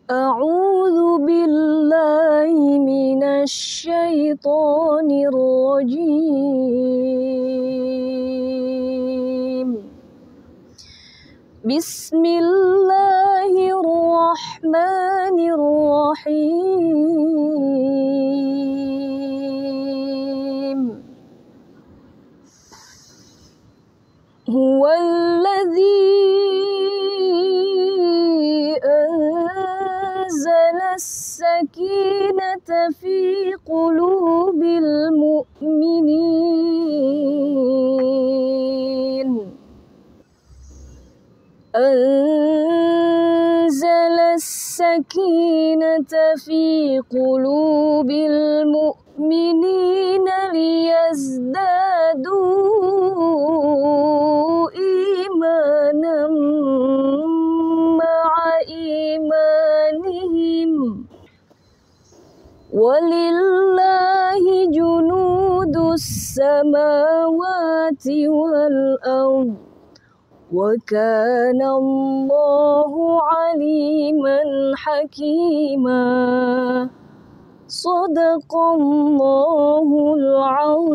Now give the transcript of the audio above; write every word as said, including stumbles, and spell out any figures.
أعوذ بالله من الشيطان الرجيم. بسم الله الرحمن الرحيم. هو الذي أنزل السكينة في قلوب المؤمنين أنزل السكينة في قلوب المؤمنين ليزدادوا إيمانا مع إيمانهم ولله جنود السماوات والأرض وكان الله عليما حكيما. صدق الله العظيم.